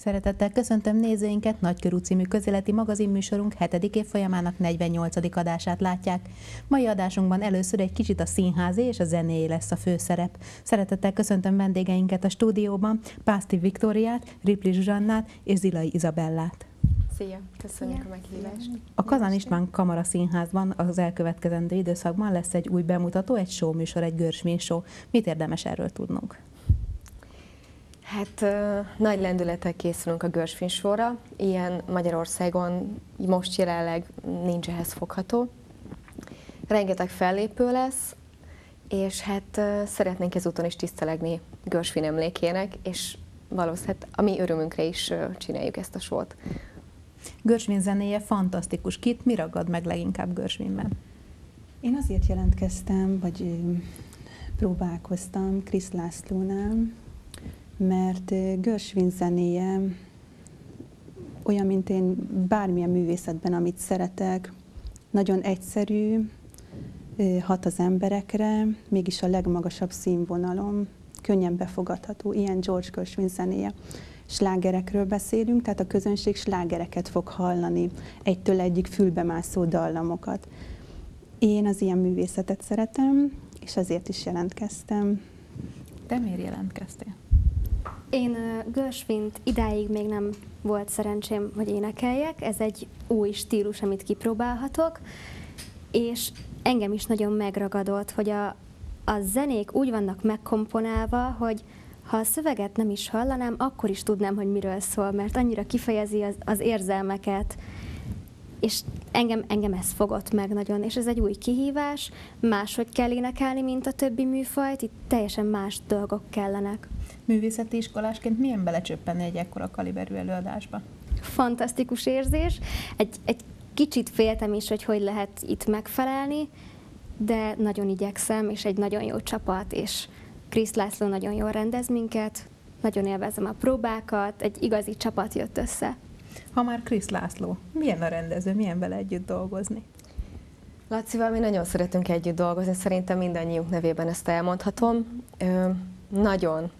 Szeretettel köszöntöm nézőinket, Nagykörú című közéleti magazinműsorunk 7. évfolyamának 48. adását látják. Mai adásunkban először egy kicsit a színházi és a zenéjé lesz a főszerep. Szeretettel köszöntöm vendégeinket a stúdióban, Pászti Viktóriát, Ripli Zsuzsannát és Zilai Izabellát. Szia, köszönjük a meghívást. A Kazan István Kamara Színházban az elkövetkezendő időszakban lesz egy új bemutató, egy show műsor, egy Görsvin show. Mit érdemes erről tudnunk? Hát nagy lendülettel készülünk a Görsvin showra. Ilyen Magyarországon most jelenleg nincs ehhez fogható. Rengeteg fellépő lesz, és hát szeretnénk ezúton is tisztelegni Görsvin emlékének, és valószínűleg a mi örömünkre is csináljuk ezt a showt. Görsvin zenéje fantasztikus. Kit mi ragad meg leginkább Görsvinben? Én azért jelentkeztem, vagy próbálkoztam Krisz Lászlónál, mert Görsvin zenéje olyan, mint én bármilyen művészetben, amit szeretek, nagyon egyszerű, hat az emberekre, mégis a legmagasabb színvonalon, könnyen befogadható, ilyen George Gershwin zenéje. Slágerekről beszélünk, tehát a közönség slágereket fog hallani, egytől egyig fülbemászó dallamokat. Én az ilyen művészetet szeretem, és azért is jelentkeztem. Te miért jelentkeztél? Én Gershwint idáig még nem volt szerencsém, hogy énekeljek. Ez egy új stílus, amit kipróbálhatok, és engem is nagyon megragadott, hogy a zenék úgy vannak megkomponálva, hogy ha a szöveget nem is hallanám, akkor is tudnám, hogy miről szól, mert annyira kifejezi az érzelmeket, és engem ez fogott meg nagyon, és ez egy új kihívás, máshogy kell énekelni, mint a többi műfajt, itt teljesen más dolgok kellenek. Művészeti iskolásként milyen belecsöppenni egy ekkora kaliberű előadásba? Fantasztikus érzés. Egy kicsit féltem is, hogy lehet itt megfelelni, de nagyon igyekszem, és egy nagyon jó csapat, és Krisz László nagyon jól rendez minket, nagyon élvezem a próbákat, egy igazi csapat jött össze. Ha már Krisz László, milyen a rendező, milyen vele együtt dolgozni? Lacival mi nagyon szeretünk együtt dolgozni, szerintem mindannyiunk nevében ezt elmondhatom. Nagyon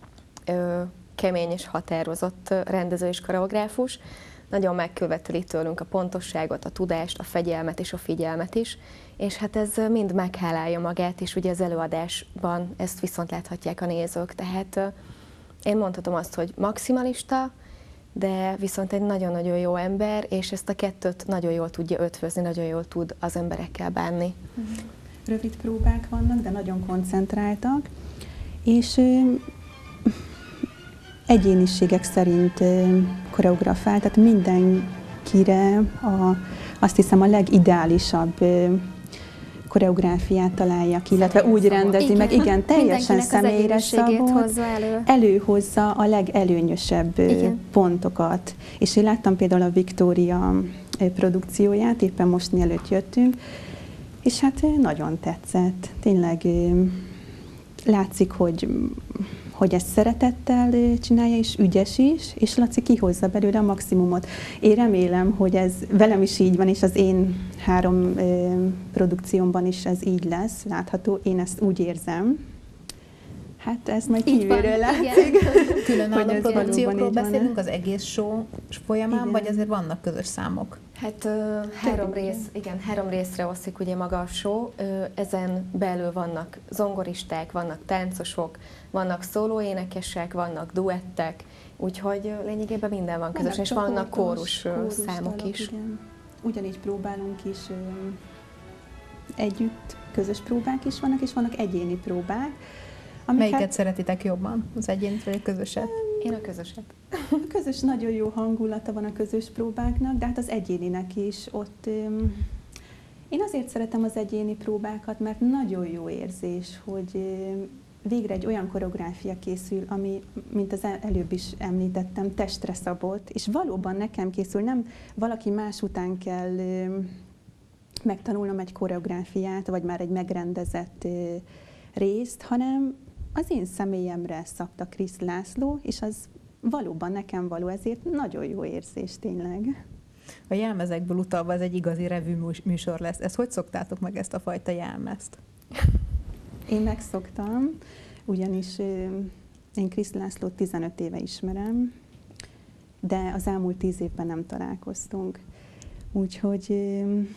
kemény és határozott rendező és koreográfus, nagyon megköveteli tőlünk a pontosságot, a tudást, a fegyelmet és a figyelmet is, és hát ez mind meghálálja magát, és ugye az előadásban ezt viszont láthatják a nézők, tehát én mondhatom azt, hogy maximalista, de viszont egy nagyon-nagyon jó ember, és ezt a kettőt nagyon jól tudja ötvözni, nagyon jól tud az emberekkel bánni. Rövid próbák vannak, de nagyon koncentráltak, és egyéniségek szerint koreografál, tehát mindenkire azt hiszem a legideálisabb koreográfiát találja ki, illetve úgy rendezi meg, igen, teljesen személyre szabott, előhozza a legelőnyösebb pontokat. És én láttam például a Viktória produkcióját, éppen most mielőtt jöttünk, és hát nagyon tetszett. Tényleg látszik, hogy ezt szeretettel csinálja, és ügyes is, és Laci kihozza belőle a maximumot. Én remélem, hogy ez velem is így van, és az én 3 produkciómban is ez így lesz, látható, én ezt úgy érzem. Hát ez majd kívülről látszik. Különálló produkciókról beszélünk az egész show folyamán, igen, vagy azért vannak közös számok? Hát 3 részre oszlik ugye maga a show, ezen belül vannak zongoristák, vannak táncosok, vannak szólóénekesek, vannak duettek, úgyhogy lényegében minden van közös, és vannak kórus számok is. Igen. Ugyanígy próbálunk is együtt, közös próbák is vannak, és vannak egyéni próbák. Melyiket szeretitek jobban? Az egyénit vagy a közöset? Én a közöset. A közös nagyon jó hangulata van a közös próbáknak, de hát az egyéninek is. Ott én azért szeretem az egyéni próbákat, mert nagyon jó érzés, hogy végre egy olyan koreográfia készül, ami, mint az előbb is említettem, testre szabott, és valóban nekem készül, nem valaki más után kell megtanulnom egy koreográfiát, vagy már egy megrendezett részt, hanem az én személyemre szabta Krisz László, és az valóban nekem való, ezért nagyon jó érzés tényleg. A jelmezekből utalva ez egy igazi revű műsor lesz. Ezt hogy szoktátok meg, ezt a fajta jelmezt? Én megszoktam, ugyanis én Krisz Lászlót 15 éve ismerem, de az elmúlt 10 évben nem találkoztunk. Úgyhogy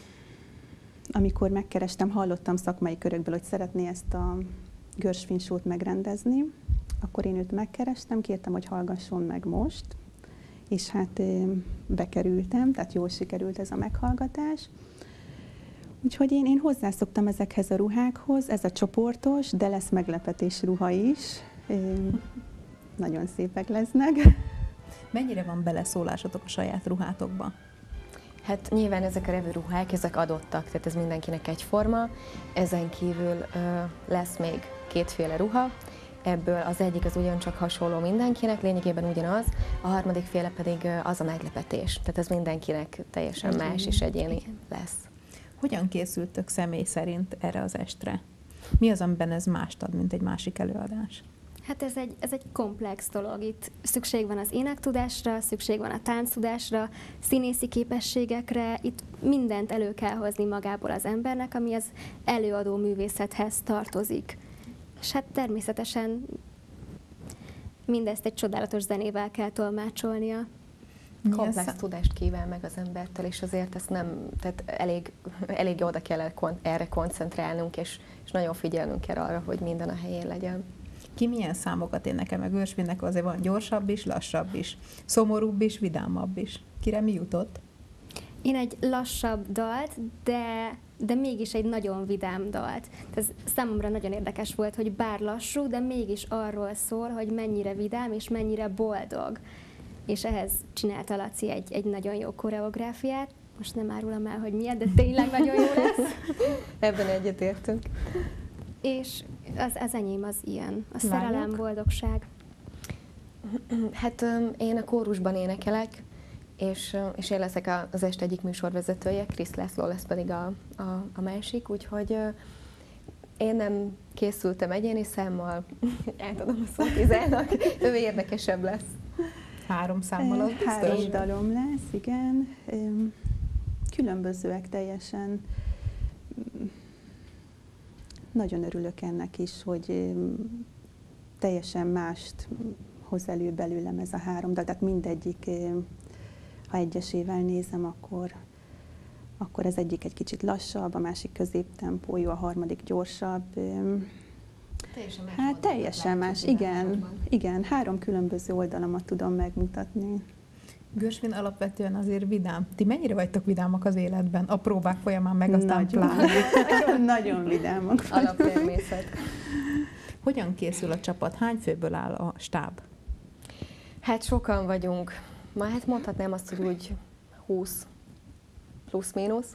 amikor megkerestem, hallottam szakmai körökből, hogy szeretné ezt a Gershwin show-t megrendezni, akkor én őt megkerestem, kértem, hogy hallgasson meg most, és hát bekerültem, tehát jól sikerült ez a meghallgatás. Úgyhogy én hozzászoktam ezekhez a ruhákhoz, ez a csoportos, de lesz meglepetés ruha is. Nagyon szépek lesznek. Mennyire van beleszólásotok a saját ruhátokba? Hát nyilván ezek a revű ruhák, ezek adottak, tehát ez mindenkinek egyforma. Ezen kívül lesz még kétféle ruha, ebből az egyik az ugyancsak hasonló mindenkinek, lényegében ugyanaz, a harmadik féle pedig az a meglepetés, tehát ez mindenkinek teljesen más és egyéni lesz. Hogyan készültök személy szerint erre az estre? Mi az, amiben ez mást ad, mint egy másik előadás? Hát ez egy komplex dolog. Itt szükség van az énektudásra, szükség van a tánctudásra, színészi képességekre, itt mindent elő kell hozni magából az embernek, ami az előadó művészethez tartozik. És hát természetesen mindezt egy csodálatos zenével kell tolmácsolnia. Komplex tudást kíván meg az embertől, és azért ezt nem, tehát elég oda kell erre koncentrálnunk, és nagyon figyelnünk kell arra, hogy minden a helyén legyen. Ki milyen számokat énekel meg? Gershwinnek azért van gyorsabb is, lassabb is, szomorúbb is, vidámabb is. Kire mi jutott? Én egy lassabb dalt, de mégis egy nagyon vidám dalt. Ez számomra nagyon érdekes volt, hogy bár lassú, de mégis arról szól, hogy mennyire vidám és mennyire boldog. És ehhez csinálta Laci egy nagyon jó koreográfiát. Most nem árulom el, hogy miért, de tényleg nagyon jó lesz. Ebben egyetértünk. És az enyém az ilyen, a szerelem, boldogság. Hát én a kórusban énekelek, és én leszek az este egyik műsorvezetője, Krisz László lesz pedig a másik, úgyhogy én nem készültem egyéni számmal, átadom a szót Izának, ő érdekesebb lesz. 3 számmal az biztos? 3 dalom lesz, igen. Különbözőek teljesen. Nagyon örülök ennek is, hogy teljesen mást hoz elő belőlem ez a 3 dal. Tehát mindegyik, ha egyesével nézem, akkor ez egyik egy kicsit lassabb, a másik középtempójú, a harmadik gyorsabb. Teljesen más. Hát teljesen más, igen. 3 különböző oldalamat tudom megmutatni. Gershwin alapvetően azért vidám. Ti mennyire vagytok vidámak az életben? A próbák folyamán meg aztán pláne. Nagyon vidámak. Alaptermészet. Hogyan készül a csapat? Hány főből áll a stáb? Hát sokan vagyunk. Hát mondhatnám azt, hogy úgy 20 plusz-mínusz.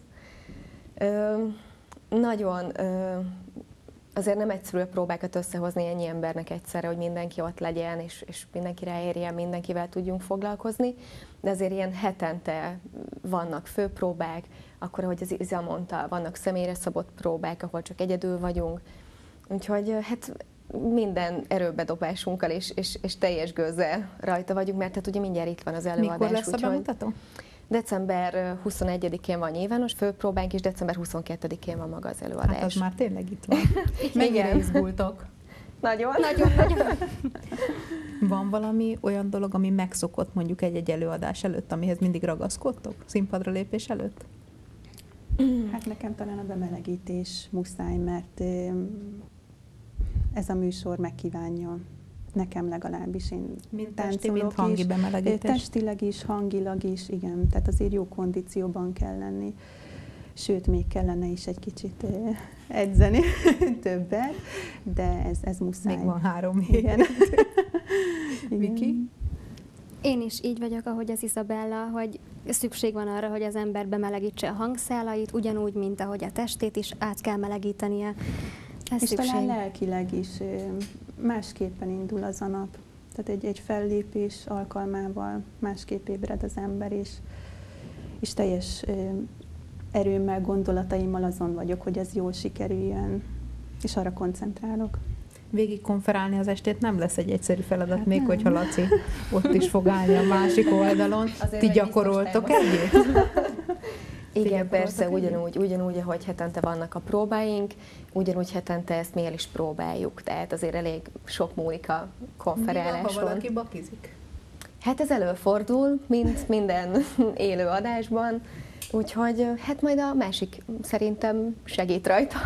Nagyon azért nem egyszerű a próbákat összehozni ennyi embernek egyszerre, hogy mindenki ott legyen, és mindenki ráérjen, mindenkivel tudjunk foglalkozni, de azért ilyen hetente vannak főpróbák, akkor, ahogy az Iza mondta, vannak személyre szabott próbák, ahol csak egyedül vagyunk. Úgyhogy hát minden erőbedobásunkkal és teljes gőzzel rajta vagyunk, mert hát ugye mindjárt itt van az előadás. Mikor lesz a bemutató? December 21-én van nyilvános főpróbánk, és december 22-én van maga az előadás. Hát az már tényleg itt van. Mennyire izgultok? Nagyon. Van valami olyan dolog, ami megszokott mondjuk egy előadás előtt, amihez mindig ragaszkodtok? Színpadra lépés előtt? Hát nekem talán a bemelegítés muszáj, mert ez a műsor megkívánja. Nekem legalábbis, én mint testi, mint hangi bemelegítés? Testileg is, hangilag is, igen. Tehát azért jó kondícióban kell lenni. Sőt, még kellene is egy kicsit edzeni többet, de ez muszáj. Még van 3 hét. Igen. Viki? Én is így vagyok, ahogy az Izabella, hogy szükség van arra, hogy az ember bemelegítse a hangszálait, ugyanúgy, mint ahogy a testét is át kell melegítenie. És talán lelkileg is másképpen indul az a nap. Tehát egy fellépés alkalmával másképp ébred az ember, és teljes erőmmel, gondolataimmal azon vagyok, hogy ez jól sikerüljön, és arra koncentrálok. Végig konferálni az estét nem lesz egy egyszerű feladat, hát még nem. Hogyha Laci ott is fog állni a másik oldalon. Azért ti gyakoroltok együtt? Igen, persze, ugyanúgy, ahogy hetente vannak a próbáink, ugyanúgy hetente ezt mi el is próbáljuk, tehát azért elég sok múlik a konferáláson. Mi van, ha valaki bakizik? Hát ez előfordul, mint minden élő adásban, úgyhogy hát majd a másik szerintem segít rajta.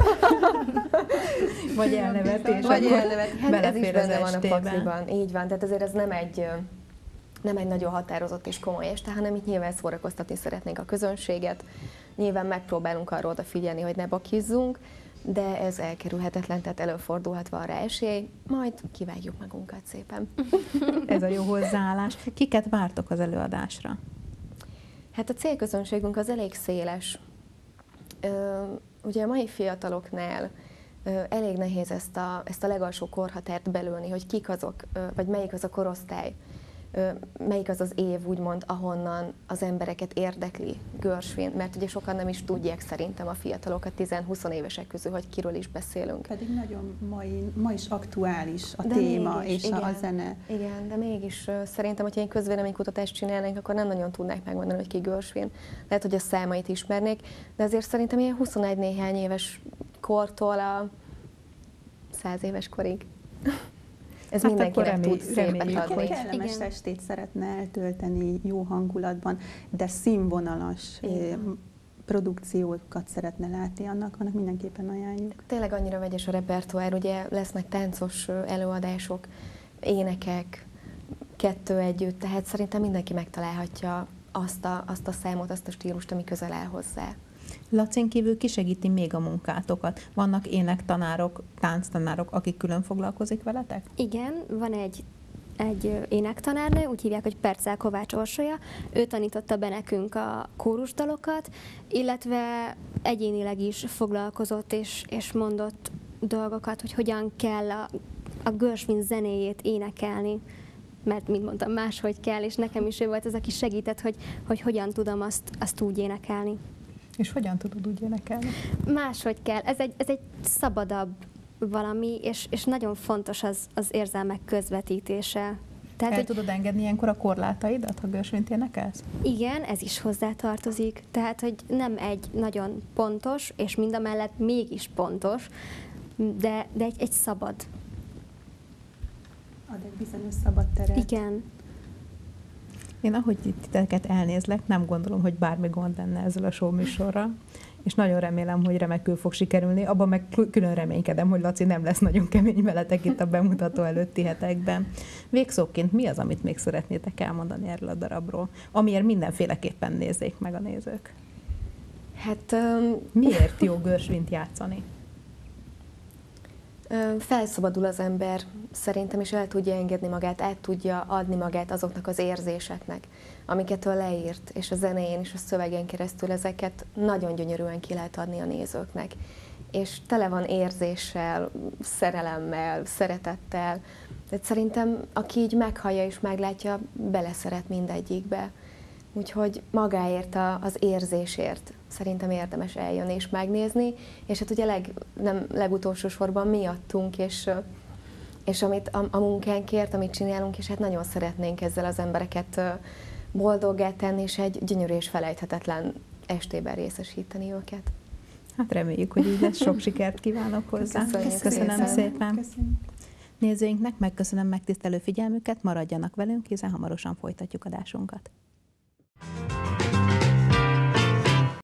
Vagy elnevetés. Vagy elnevetés. Hát ez is benne van a estébe. pakliban. Így van, tehát azért ez nem egy nagyon határozott és komoly este, hanem itt nyilván szórakoztatni szeretnénk a közönséget. Nyilván megpróbálunk arra odafigyelni, hogy ne bakizzunk, de ez elkerülhetetlen, tehát előfordulhat van rá esély, majd kivágjuk magunkat szépen. Ez a jó hozzáállás. Kiket vártok az előadásra? Hát a célközönségünk az elég széles. Ugye a mai fiataloknál elég nehéz ezt a legalsó korhatárt belülni, hogy kik azok, vagy melyik az a korosztály, melyik az az év, úgymond, ahonnan az embereket érdekli Gershwin, mert ugye sokan nem is tudják szerintem a fiatalokat 10-20 évesek közül, hogy kiről is beszélünk. Pedig nagyon ma is aktuális a téma mégis, és igen, a zene. Igen, de mégis szerintem, hogyha én közvéleménykutatást csinálnánk, akkor nem nagyon tudnák megmondani, hogy ki Gershwin. Lehet, hogy a számait ismernék, de azért szerintem ilyen 21 néhány éves kortól a 100 éves korig. Ez hát mindenkinek tud szépet adni. Kellemes estét szeretne eltölteni jó hangulatban, de színvonalas produkciókat szeretne látni, annak mindenképpen ajánljuk. Tényleg annyira vegyes a repertoár, ugye lesznek táncos előadások, énekek, 2 együtt, tehát szerintem mindenki megtalálhatja azt a számot, azt a stílust, ami közel áll hozzá. Lacin kívül ki segíti még a munkátokat? Vannak énektanárok, tánctanárok, akik külön foglalkozik veletek? Igen, van egy énektanárnő, úgy hívják, hogy Percel Kovács Orsolya. Ő tanította be nekünk a kórusdalokat, illetve egyénileg is foglalkozott és mondott dolgokat, hogy hogyan kell a Gershwin zenéjét énekelni. Mert, mint mondtam, máshogy kell, és nekem is ő volt az, aki segített, hogy hogyan tudom azt úgy énekelni. És hogyan tudod úgy énekelni? Máshogy kell. Ez egy szabadabb valami, és nagyon fontos az érzelmek közvetítése. Tehát, tudod engedni ilyenkor a korlátaidat, ha Gershwint énekelsz? Igen, ez is hozzátartozik. Tehát, hogy nem egy nagyon pontos, és mindamellett mégis pontos, de egy szabad. Ad egy bizonyos szabad teret. Igen. Én ahogy titeket elnézlek, nem gondolom, hogy bármi gond lenne ezzel a show műsorral, és nagyon remélem, hogy remekül fog sikerülni. Abban meg külön reménykedem, hogy Laci nem lesz nagyon kemény veletek itt a bemutató előtti hetekben. Végszóként mi az, amit még szeretnétek elmondani erről a darabról, amiért mindenféleképpen nézzék meg a nézők? Hát miért jó Gershwint játszani? Felszabadul az ember szerintem, és el tudja engedni magát, át tudja adni magát azoknak az érzéseknek, amiket ő leírt, és a zenején és a szövegen keresztül ezeket nagyon gyönyörűen ki lehet adni a nézőknek. És tele van érzéssel, szerelemmel, szeretettel. Tehát szerintem, aki így meghallja és meglátja, beleszeret mindegyikbe. Úgyhogy magáért, az érzésért szerintem érdemes eljönni és megnézni, és hát ugye legutolsó sorban miattunk, és amit a munkánkért, amit csinálunk, és hát nagyon szeretnénk ezzel az embereket boldoggá tenni, és egy gyönyörű és felejthetetlen estében részesíteni őket. Hát reméljük, hogy így lesz. Sok sikert kívánok hozzá. Köszönöm szépen. Köszönjük. Nézőinknek megköszönöm megtisztelő figyelmüket, maradjanak velünk, hiszen hamarosan folytatjuk adásunkat.